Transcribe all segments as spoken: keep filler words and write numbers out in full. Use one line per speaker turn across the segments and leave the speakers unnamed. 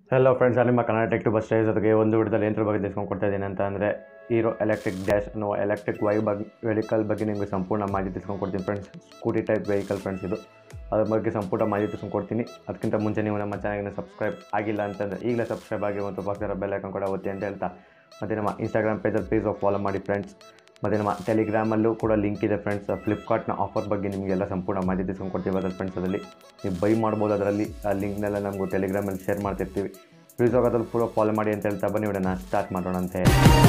Hello friends, ನಾನು ನಿಮ್ಮ ಕನ್ನಡ ಟೆಕ್ಟುಬರ್ ಶ್ರೇಯಸ್ ಜೊತೆಗೆ ಒಂದು ವಿಡಿಯೋದಲ್ಲಿ ಯಂತ್ರ ಬಗ್ಗೆ ತಿಳಿಸ್ಕೊಂಡು ಕೊಡ್ತಾ ಇದ್ದೀನಿ ಅಂತ ಅಂದರೆ ಹೀರೋ ಎಲೆಕ್ಟ್ರಿಕ್ ಡ್ಯಾಶ್ ಅನ್ನೋ ಎಲೆಕ್ಟ್ರಿಕ್ ವೈ ಬಗ್ಗೆ ವೆಹಿಕಲ್ ಬಗ್ಗೆ ನಿಮಗೆ ಸಂಪೂರ್ಣ ಮಾಹಿತಿ ತಿಳಿಸ್ಕೊಂಡು ಕೊಡ್ತೀನಿ friends. Scooty type vehicle friends ಇದು. ಅದ್ರ ಬಗ್ಗೆ ಸಂಪೂರ್ಣ ಮಾಹಿತಿ ತಿಳಿಸ್ಕೊಂಡು ಕೊಡ್ತೀನಿ. ಅದಕ್ಕಿಂತ ಮುಂಚೆ ನೀವು ನಮ್ಮ ಚಾನಲ್ಗೆ ಸಬ್ಸ್ಕ್ರೈಬ್ ಆಗಿಲ್ಲ ಅಂತಂದರೆ ಈಗಲೇ ಸಬ್ಸ್ಕ್ರೈಬ್ ಆಗಿ ಮತ್ತು ಪಕ್ಕದ ಬೆಲ್ ಐಕಾನ್ ಕೂಡ ಒತ್ತಿ ಅಂತ ಹೇಳ್ತಾ, ಮತ್ತು ನಮ್ಮ ಇನ್ಸ್ಟಾಗ್ರಾಮ್ ಪೇಜಲ್ಲಿ ಪ್ಲೀಸ್ ಫಾಲೋ ಮಾಡಿ ಫ್ರೆಂಡ್ಸ್. ಮತ್ತು ನಮ್ಮ ಟೆಲಿಗ್ರಾಮಲ್ಲೂ ಕೂಡ ಲಿಂಕ್ ಇದೆ ಫ್ರೆಂಡ್ಸ್. ಫ್ಲಿಪ್ಕಾರ್ಟ್ನ ಆಫರ್ ಬಗ್ಗೆ ನಿಮಗೆಲ್ಲ ಸಂಪೂರ್ಣ ಮಾಹಿತಿ ತಿಳಿಸ್ಕೊಂಡು ಕೊಡ್ತೀವಿ ಅದರಲ್ಲಿ ಫ್ರೆಂಡ್ಸ್. ಅದರಲ್ಲಿ ನೀವು ಬೈ ಮಾಡ್ಬೋದು. ಅದರಲ್ಲಿ ಆ ಲಿಂಕ್ನೆಲ್ಲ ನಮಗೂ ಟೆಲಿಗ್ರಾಮಲ್ಲಿ ಶೇರ್ ಮಾಡ್ತಿರ್ತೀವಿ. ಪ್ಲೀಸ್ ಆಗೋದ್ರಲ್ಲಿ ಪೂರ ಫಾಲೋ ಮಾಡಿ ಅಂತ ಹೇಳ್ತಾ ಬನ್ನಿ ವಿಡಿಯೋನ ಸ್ಟಾರ್ಟ್ ಮಾಡೋಣ ಅಂತೆ.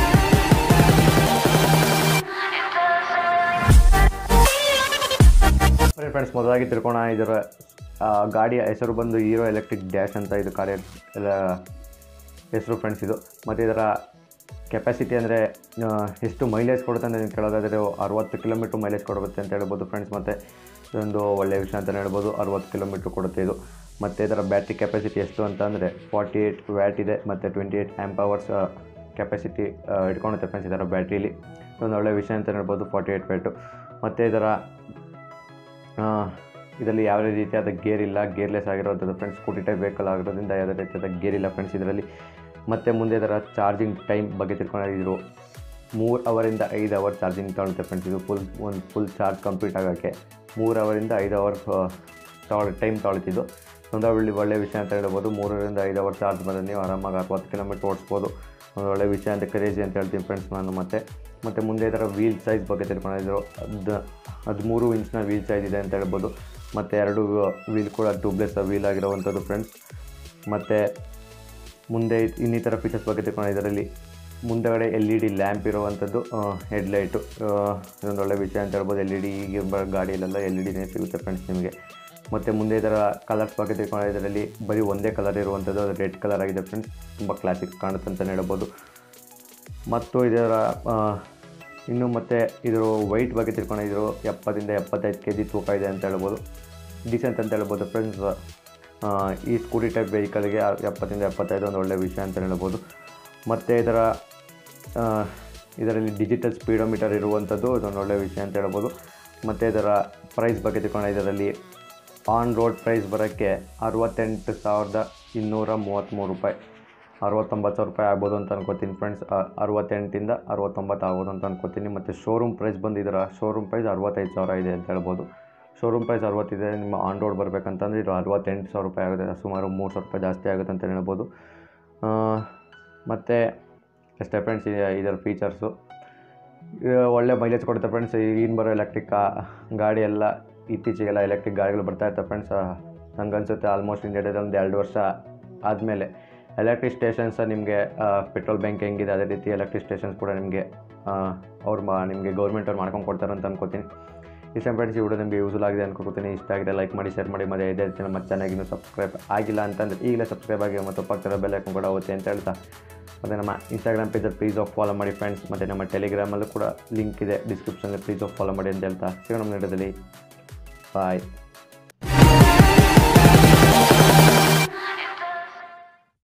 ಬರೀ ಫ್ರೆಂಡ್ಸ್, ಮೊದಲಾಗಿ ತಿಳ್ಕೋಣ. ಇದರ ಗಾಡಿಯ ಹೆಸರು ಬಂದು ಹೀರೋ ಎಲೆಕ್ಟ್ರಿಕ್ ಡ್ಯಾಶ್ ಅಂತ ಇದು ಕಾರ್ಯ ಎಲ್ಲ ಹೆಸರು ಫ್ರೆಂಡ್ಸ್ ಇದು. ಮತ್ತು ಇದರ ಕೆಪಾಸಿಟಿ ಅಂದರೆ ಎಷ್ಟು ಮೈಲೇಜ್ ಕೊಡುತ್ತೆ ಅಂತ ನೀವು ಕೇಳೋದಾದರೆ ಅರವತ್ತು ಕಿಲೋಮೀಟ್ರ್ ಮೈಲೇಜ್ ಕೊಡುತ್ತೆ ಅಂತ ಹೇಳ್ಬೋದು ಫ್ರೆಂಡ್ಸ್. ಮತ್ತು ಇದೊಂದು ಒಳ್ಳೆಯ ವಿಷಯ ಅಂತಲೇ ಹೇಳ್ಬೋದು. ಅರವತ್ತು ಕಿಲೋಮೀಟ್ರ್ ಕೊಡುತ್ತೆ ಇದು. ಮತ್ತು ಇದರ ಬ್ಯಾಟ್ರಿ ಕೆಪಾಸಿಟಿ ಎಷ್ಟು ಅಂತ ಅಂದರೆ ಫಾರ್ಟಿ ಏಯ್ಟ್ ವ್ಯಾಟ್ ಇದೆ ಮತ್ತು twenty eight amp hours capacity ಇಟ್ಕೊಳುತ್ತೆ ಫ್ರೆಂಡ್ಸ್ ಇದರ ಬ್ಯಾಟ್ರೀಲಿ. ಇದೊಂದು ಒಳ್ಳೆಯ ವಿಷಯ ಅಂತ ಹೇಳ್ಬೋದು, ಫಾರ್ಟಿ ಏಯ್ಟ್ ವ್ಯಾಟು. ಮತ್ತು ಇದರ ಇದರಲ್ಲಿ ಯಾವುದೇ ರೀತಿಯಾದ ಗೇರ್ ಇಲ್ಲ, ಗೇರ್ಲೆಸ್ ಆಗಿರೋಂಥದ್ದು ಫ್ರೆಂಡ್ಸ್. ಸ್ಕೂಟಿ ಟೈಪ್ ವೆಹಿಕಲ್ ಆಗಿರೋದ್ರಿಂದ ಯಾವುದೇ ರೀತಿಯಾದ ಗೇರ್ ಇಲ್ಲ ಫ್ರೆಂಡ್ಸ್ ಇದರಲ್ಲಿ. ಮತ್ತು ಮುಂದೆ ಇದರ ಚಾರ್ಜಿಂಗ್ ಟೈಮ್ ಬಗ್ಗೆ ತಿಳ್ಕೊಂಡಿದ್ರು. ಮೂರು ಅವರಿಂದ ಐದು ಅವರ್ ಚಾರ್ಜಿಂಗ್ ತಗೊಳುತ್ತೆ ಫ್ರೆಂಡ್ಸ್ ಇದು. ಫುಲ್ ಒಂದು ಫುಲ್ ಚಾರ್ಜ್ ಕಂಪ್ಲೀಟ್ ಆಗೋಕ್ಕೆ ಮೂರು ಅವರಿಂದ ಐದು ಅವರ್ ತಗೊಳ್ಳಿ ಟೈಮ್ ತಗೊಳ್ತಿದ್ದು. ಒಂದು ಒಳ್ಳೆ ಒಳ್ಳೆಯ ವಿಷಯ ಅಂತ ಹೇಳ್ಬೋದು. ಮೂರರಿಂದ ಐದು ಅವರ್ ಚಾರ್ಜ್ ಬಂದರೆ ನೀವು ಆರಾಮಾಗಿ ಅರವತ್ತು ಕಿಲೋಮೀಟ್ರ್ ಓಡಿಸ್ಬೋದು. ಒಂದು ಒಳ್ಳೆಯ ವಿಷಯ ಅಂತ ಕ್ರೇಜಿ ಅಂತ ಹೇಳ್ತೀನಿ ಫ್ರೆಂಡ್ಸ್ ನಾನು. ಮತ್ತು ಮತ್ತು ಮುಂದೆ ಇದರ ವೀಲ್ ಸೈಜ್ ಬಗ್ಗೆ ತಿಳ್ಕೊಂಡಿದ್ರು. ಅದು ಹದಿಮೂರು ಇಂಚ್ನ ವೀಲ್ ಸೈಜ್ ಇದೆ ಅಂತ ಹೇಳ್ಬೋದು. ಮತ್ತು ಎರಡು ವೀಲ್ ಕೂಡ ಟ್ಯೂಬ್ಲೆಸ್ ವೀಲ್ ಆಗಿರೋವಂಥದ್ದು ಫ್ರೆಂಡ್ಸ್. ಮತ್ತು ಮುಂದೆ ಇನ್ನಿತರ ಫೀಚರ್ಸ್ ಬಗ್ಗೆ ತಿಳ್ಕೊಂಡು ಇದರಲ್ಲಿ ಮುಂದೆಗಡೆ ಎಲ್ ಇ ಡಿ ಲ್ಯಾಂಪ್ ಇರುವಂಥದ್ದು ಹೆಡ್ಲೈಟು. ಇದೊಂದು ಒಳ್ಳೆಯ ವಿಷಯ ಅಂತ ಹೇಳ್ಬೋದು. ಎಲ್ ಇ ಡಿ ಈಗ ಗಾಡಿಯಲ್ಲೆಲ್ಲ ಎಲ್ ಇ ಡಿನೇ ಸಿಗುತ್ತೆ ಫ್ರೆಂಡ್ಸ್ ನಿಮಗೆ. ಮತ್ತು ಮುಂದೆ ಇದರ ಕಲರ್ಸ್ ಬಗ್ಗೆ ತಿಳ್ಕೊಂಡು ಇದರಲ್ಲಿ ಬರೀ ಒಂದೇ ಕಲರ್ ಇರುವಂಥದ್ದು, ಅದು ರೆಡ್ ಕಲರ್ ಆಗಿದೆ ಫ್ರೆಂಡ್ಸ್. ತುಂಬ ಕ್ಲಾಸಿಕ್ ಕಾಣುತ್ತೆ ಅಂತಲೇ ಹೇಳ್ಬೋದು. ಮತ್ತು ಇದರ ಇನ್ನು ಮತ್ತು ಇದರ ವೆಯ್ಟ್ ಬಗ್ಗೆ ತಿಳ್ಕೊಂಡಿದ್ರು. ಎಪ್ಪತ್ತರಿಂದ ಎಪ್ಪತ್ತೈದು ಕೆ ಜಿ ತೂಕ ಇದೆ ಅಂತ ಹೇಳ್ಬೋದು. ಡೀಸೆಂಟ್ ಅಂತ ಹೇಳ್ಬೋದು ಫ್ರೆಂಡ್ಸ್. ಈ ಸ್ಕೂಟಿ ಟೈಪ್ ವೆಹಿಕಲ್ಗೆ ಎಪ್ಪತ್ತರಿಂದ ಎಪ್ಪತ್ತೈದು ಒಂದು ಒಳ್ಳೆಯ ವಿಷಯ ಅಂತ ಹೇಳ್ಬೋದು. ಮತ್ತು ಇದರ ಇದರಲ್ಲಿ ಡಿಜಿಟಲ್ ಸ್ಪೀಡೋಮೀಟರ್ ಇರುವಂಥದ್ದು ಇದೊಂದು ಒಳ್ಳೆಯ ವಿಷಯ ಅಂತ ಹೇಳ್ಬೋದು. ಮತ್ತು ಇದರ ಪ್ರೈಸ್ ಬಗ್ಗೆ ತಿಳ್ಕೊಂಡು ಇದರಲ್ಲಿ ಆನ್ ರೋಡ್ ಪ್ರೈಸ್ ಬರೋಕ್ಕೆ ಅರವತ್ತೆಂಟು ಸಾವಿರದ ಇನ್ನೂರ ಮೂವತ್ತ್ಮೂರು ರೂಪಾಯಿ ಅರವತ್ತೊಂಬತ್ತು ಸಾವಿರ ರೂಪಾಯಿ ಆಗ್ಬೋದು ಅಂತ ಅನ್ಕೋತೀನಿ ಫ್ರೆಂಡ್ಸ್. ಅರವತ್ತೆಂಟಿಂದ ಅರವತ್ತೊಂಬತ್ತು ಆಗ್ಬೋದು ಅಂತ ಅನ್ಕೋತೀನಿ. ಮತ್ತು ಶೋರೂಮ್ ಪ್ರೈಸ್ ಬಂದು ಇದರ ಶೋರೂಮ್ ಪ್ರೈಸ್ ಅರವತ್ತೈದು ಸಾವಿರ ಇದೆ ಅಂತ ಹೇಳ್ಬೋದು. ಶೋರೂಮ್ ಪ್ರೈಸ್ ಅರವತ್ತಿದೆ. ನಿಮ್ಮ ಆನ್ ರೋಡ್ ಬರಬೇಕಂತಂದರೆ ಇದು ಅರವತ್ತೆಂಟು ಸಾವಿರ ರೂಪಾಯಿ ಆಗುತ್ತೆ. ಸುಮಾರು ಮೂರು ಸಾವಿರ ರೂಪಾಯಿ ಜಾಸ್ತಿ ಆಗುತ್ತೆ ಅಂತ ಹೇಳ್ಬೋದು. ಮತ್ತು ಅಷ್ಟೇ ಫ್ರೆಂಡ್ಸ್ ಇದರ ಫೀಚರ್ಸು. ಒಳ್ಳೆ ಮೈಲೇಜ್ ಕೊಡುತ್ತೆ ಫ್ರೆಂಡ್ಸ್. ಈಗಿನ ಬರೋ ಎಲೆಕ್ಟ್ರಿಕ್ ಗಾಡಿ ಎಲ್ಲ ಇತ್ತೀಚೆಗೆಲ್ಲ ಎಲೆಕ್ಟ್ರಿಕ್ ಗಾಡಿಗಳು ಬರ್ತಾ ಇರ್ತವೆ ಫ್ರೆಂಡ್ಸ್. ನಂಗೆ ಅನಿಸುತ್ತೆ ಆಲ್ಮೋಸ್ಟ್ ಇಂಡಿಯಾದಲ್ಲಿ ಒಂದು ಎರಡು ವರ್ಷ ಆದಮೇಲೆ ಎಲೆಕ್ಟ್ರಿಕ್ ಸ್ಟೇಷನ್ಸ್ ನಿಮಗೆ ಪೆಟ್ರೋಲ್ ಬ್ಯಾಂಕ್ ಹೆಂಗಿದೆ ಅದೇ ರೀತಿ ಎಲೆಕ್ಟ್ರಿಕ್ ಸ್ಟೇಷನ್ಸ್ ಕೂಡ ನಿಮಗೆ ಅವ್ರು ಮಾ ನಿಮಗೆ ಗೌರ್ಮೆಂಟ್ ಅವ್ರು ಮಾಡ್ಕೊಂಡು ಕೊಡ್ತಾರೆ ಅಂತ ಅನ್ಕೋತೀನಿ. ಇಷ್ಟ ಫ್ರೆಂಡ್ಸ್, ಈ ವಿಡಿಯೋ ನಿಮಗೆ ಯೂಸ್ಫುಲ್ ಆಗಿದೆ ಅನ್ಕೋತೀನಿ. ಇಷ್ಟ ಆಗಿದೆ ಲೈಕ್ ಮಾಡಿ, ಶೇರ್ ಮಾಡಿ. ಮತ್ತು ಇದೇ ರೀತಿ ನಮ್ಮ ಚಾನಲ್ಗೆ ಸಬ್ಸ್ಕ್ರೈಬ್ ಆಗಿಲ್ಲ ಅಂತಂದರೆ ಈಗಲೇ ಸಬ್ಸ್ಕ್ರೈಬ್ ಆಗಿ ಮತ್ತು ಪಕ್ಕದ ಬೆಲ್ ಐಕಾನ್ ಕೂಡ ಹೋಗುತ್ತೆ ಅಂತ ಹೇಳ್ತಾ, ಮತ್ತು ನಮ್ಮ ಇನ್ಸ್ಟಾಗ್ರಾಮ್ ಪೇಜಲ್ಲಿ ಪ್ಲೀಸ್ ಆಫ್ ಫಾಲೋ ಮಾಡಿ ಫ್ರೆಂಡ್ಸ್. ಮತ್ತು ನಮ್ಮ ಟೆಲಿಗ್ರಾಮಲ್ಲೂ ಕೂಡ ಲಿಂಕ್ ಇದೆ ಡಿಸ್ಕ್ರಿಪ್ಷನಲ್ಲಿ, ಪ್ಲೀಸ್ ಆಫ್ ಫಾಲೋ ಮಾಡಿ ಅಂತ ಹೇಳ್ತಾ ಸಿಗೋಣ ವಿಡಿಯೋದಲ್ಲಿ. ಬಾಯ್.